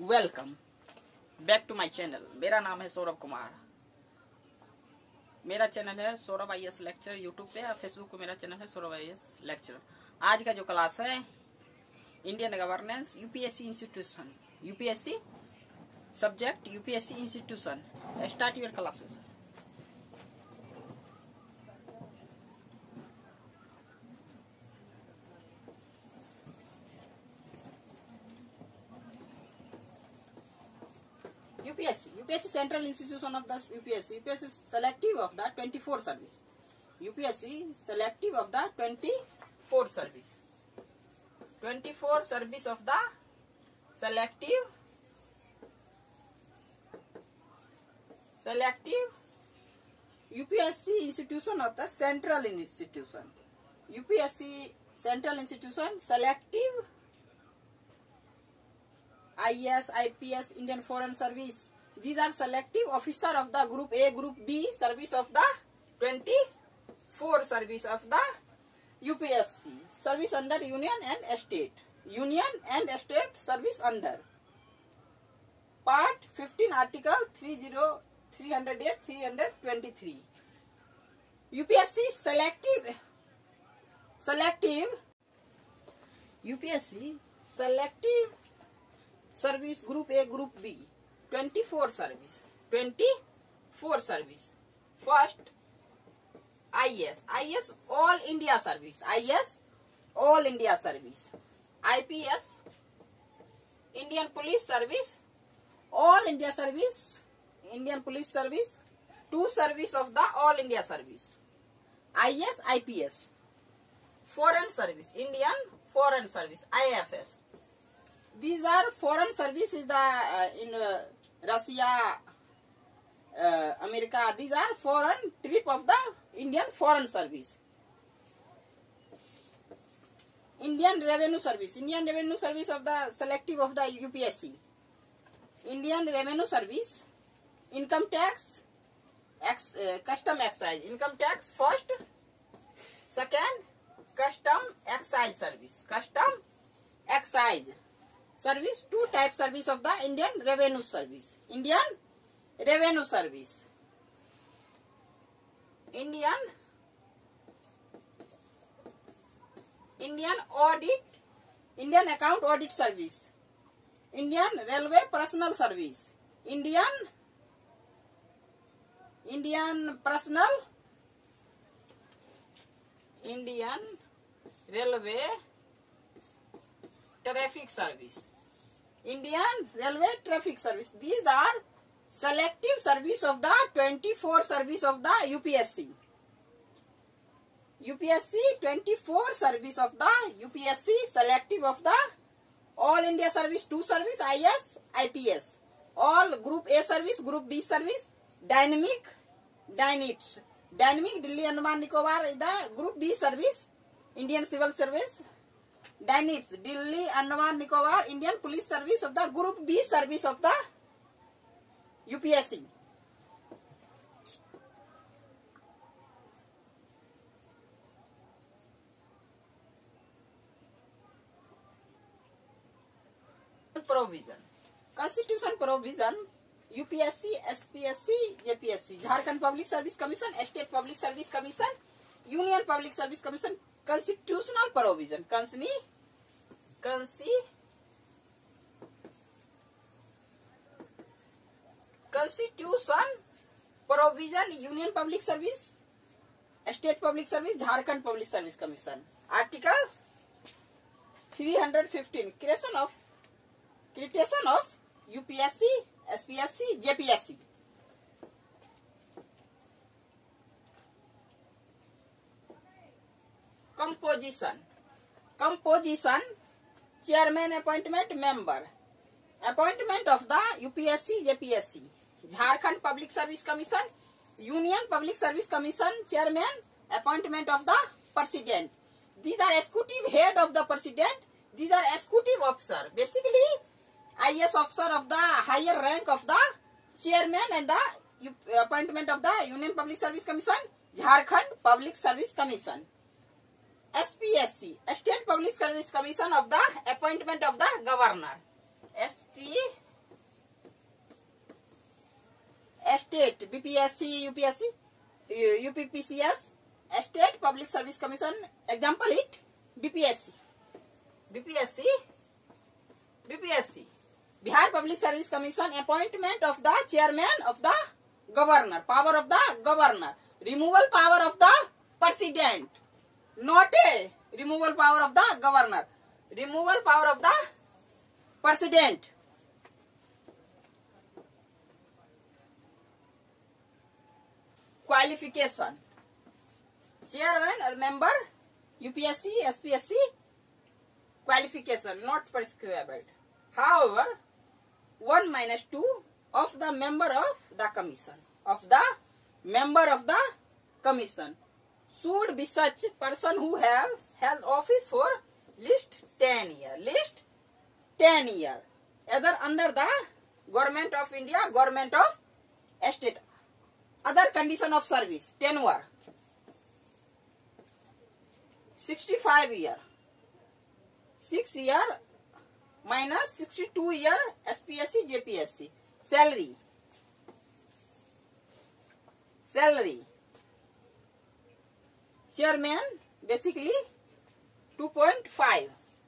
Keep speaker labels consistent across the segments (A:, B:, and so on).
A: Welcome back to my channel. मेरा नाम है सौरभ कुमार। मेरा चैनल है सौरभ IAS लेक्चर यूट्यूब पे और फेसबुक पे मेरा चैनल है सौरभ IAS लेक्चर। आज का जो क्लास है Indian governance UPSC institution, UPSC subject UPSC institution. Start your classes. UPSC Central Institution of the UPSC is selective of the 24 service. UPSC selective of the 24 service. 24 service of the selective UPSC institution of the central institution. UPSC central institution selective IAS, IPS, Indian Foreign Service. These are selective officer of the Group A, Group B service of the 24 service of the UPSC. Service under Union and State. Union and State service under. Part 15 Article 308, 323. UPSC UPSC selective service Group A, Group B, 24 service. First, IS All India Service. IS All India Service. IPS Indian Police Service. All India Service. Indian Police Service. 2 service of the All India Service. IS, IPS. Foreign Service. Indian Foreign Service. IFS. These are foreign service is the in Russia, America. These are foreign trip of the Indian Foreign Service. Indian Revenue Service. Indian Revenue Service of the selective of the UPSC. Indian Revenue Service. Income Tax, Custom Excise. Income Tax first. Second, Custom Excise Service. Custom Excise Service. 2 type service of the Indian Revenue Service. Indian Revenue Service. Indian Audit, Indian Account Audit Service. Indian Railway Personal Service. Indian Railway Traffic Service. Indian Railway Traffic Service. These are selective service of the 24 service of the UPSC. UPSC 24 service of the UPSC selective of the All India Service, 2 service, IS, IPS. All Group A service, Group B service, Dynamic Delhi Andaman Nicobar is the Group B service, Indian Civil Service. DANIPS, Delhi Andaman Nicobar Indian Police Service of the Group B service of the UPSC. Provision. Constitution provision. UPSC, SPSC, JPSC. Jharkhand Public Service Commission, State Public Service Commission, Union Public Service Commission. Constitutional provision. Constitution provision. Union Public Service, State Public Service, Jharkhand Public Service Commission. Article 315. Creation of UPSC, SPSC, JPSC. Composition. Chairman appointment, member. Appointment of the UPSC, JPSC. Jharkhand Public Service Commission, Union Public Service Commission, chairman. Appointment of the president. These are executive head of the president. These are executive officer. Basically, IS officer of the higher rank of the chairman and the appointment of the Union Public Service Commission, Jharkhand Public Service Commission. SPSC, State Public Service Commission of the appointment of the governor. State BPSC, UPSC, UPPCS, State Public Service Commission. Example it BPSC, BPSC, BPSC. Bihar Public Service Commission. Appointment of the chairman of the governor. Power of the governor. Removal power of the president. Not a removal power of the governor. Removal power of the president. Qualification. Chairman or member UPSC, SPSC. Qualification not prescribed. However, 1 minus 2 of the member of the commission. Of the member of the commission should be such person who have held office for least 10 years. Least 10 years. Either under the government of India, government of state. Other condition of service, tenure, 65 year, 6 year minus 62 year SPSC, JPSC. Salary, salary. Chairman basically 2.5,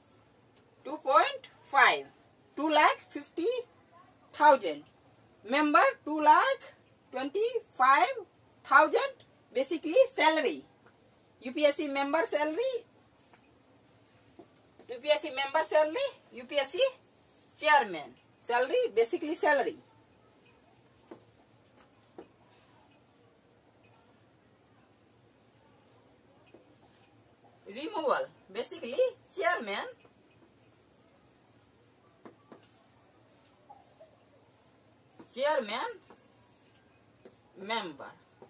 A: 2,50,000. Member 2,25,000. Basically salary. UPSC member salary. UPSC member salary. UPSC chairman salary. Basically salary. Removal. Basically chairman. Chairman member.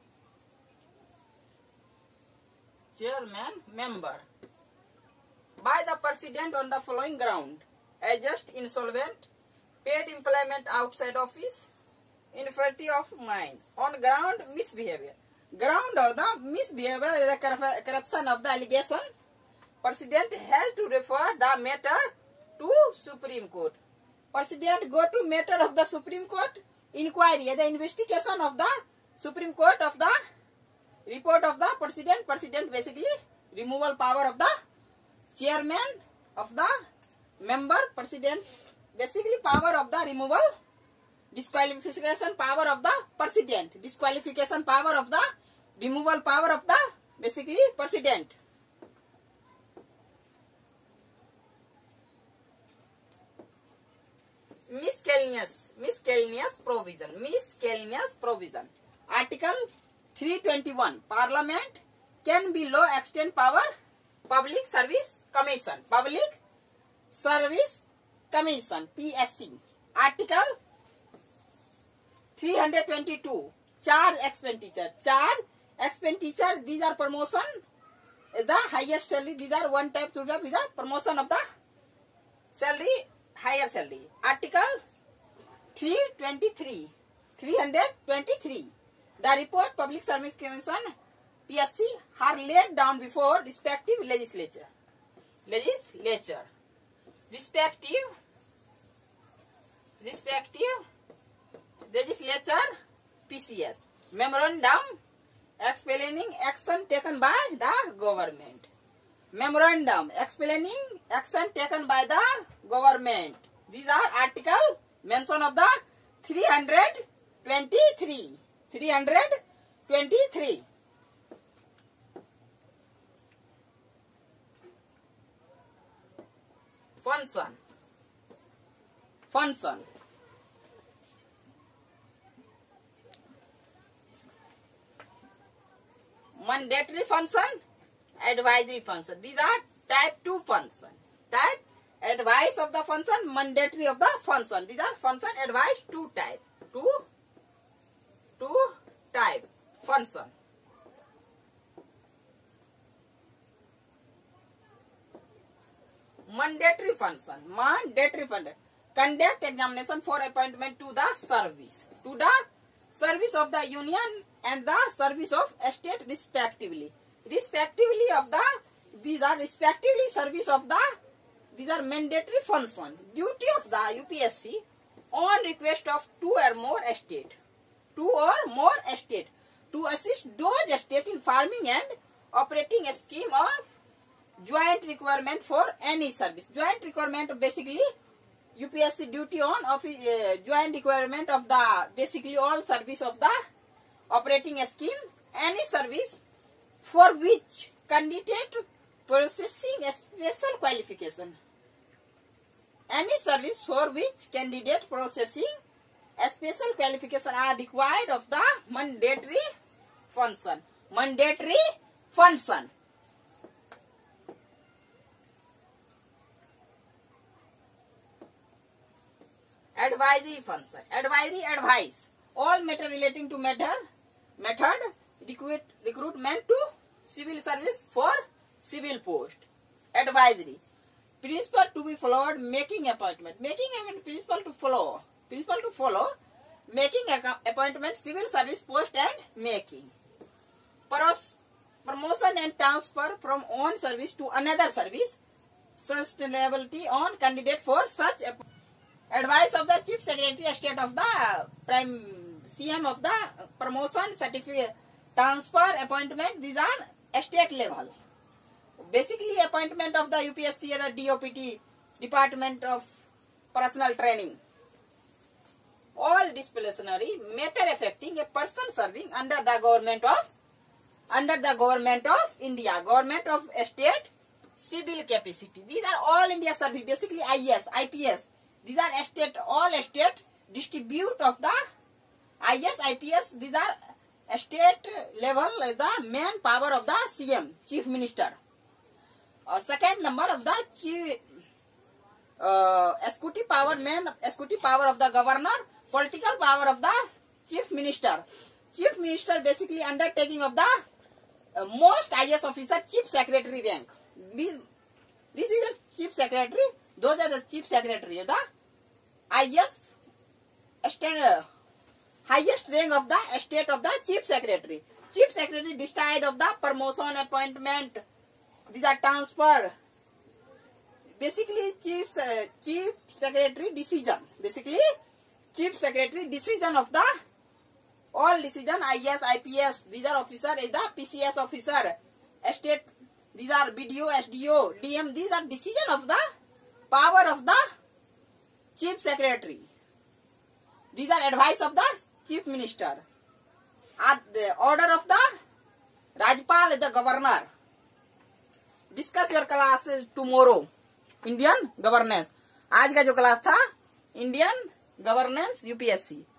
A: Chairman member by the president on the following ground: adjust insolvent, paid employment outside office, infirmity of mind. On ground misbehavior. Ground of the misbehavior is the corruption of the allegation. President has to refer the matter to Supreme Court. President go to matter of the Supreme Court. Inquiry, the investigation of the Supreme Court of the report of the president. President basically removal power of the chairman of the member. President basically power of the removal. Disqualification power of the president. Disqualification power of the removal power of the basically president. Miscellaneous provision. Article 321. Parliament can be law extend power. Public Service Commission. Public Service Commission. PSC. Article 322. Charge expenditure. These are promotion. Is the highest salary. These are one type, two type. Is the promotion of the salary. Higher salary. Article 323. The report Public Service Commission PSC are laid down before respective legislature. Respective legislature PCS. Memorandum explaining action taken by the government. Memorandum explaining action taken by the government. These are article mention of the 323. Function. Mandatory function, advisory function. These are type 2 function. Type advice of the function, mandatory of the function. These are function, advice, 2 type. Two type function. Mandatory function. Conduct examination for appointment to the service. Of the union and the service of state respectively. These are mandatory function. Duty of the UPSC on request of 2 or more state. 2 or more states to assist those states in forming and operating a scheme of joint requirement for any service. Joint requirement basically UPSC duty on joint requirement of the basically all service of the operating a scheme, any service for which candidate possessing a special qualification. Any service for which candidate possessing a special qualification are required of the mandatory function. Mandatory function. Advisory function. Advisory advice. All matter relating to method recruitment to civil service for civil post. Advisory. Principle to be followed, making appointment. Making appointment, principle to follow. Principle to follow, making appointment, civil service post and making. Promotion and transfer from one service to another service. Sustainability on candidate for such advice of the Chief Secretary of State of the Prime CM of the promotion, certificate, transfer, appointment. These are state level. Basically, appointment of the UPSC and DOPT, Department of Personal Training. All disciplinary matter affecting a person serving under the government of India, government of state, civil capacity. These are all India service. Basically, IS, IPS. These are state, all state distribute of the IS, IPS. These are state level is the main power of the CM, Chief Minister. Second number of the chief, executive power, main executive power of the governor, political power of the Chief Minister. Chief Minister basically undertaking of the most IS officer, Chief Secretary rank. This is the Chief Secretary. Those are the Chief Secretary of the IS highest rank of the state of the Chief Secretary. Chief Secretary decide of the promotion, appointment. These are transfer. Basically, Chief Secretary decision. Basically, Chief Secretary decision of the all decision IS, IPS. These are officer is the PCS officer. State. These are BDO, SDO, DM. These are decision of the power of the Chief Secretary. These are advice of the Chief Minister. At the order of the Rajpal is the governor. Discuss your classes tomorrow. Indian governance. आज का जो class था Indian governance UPSC.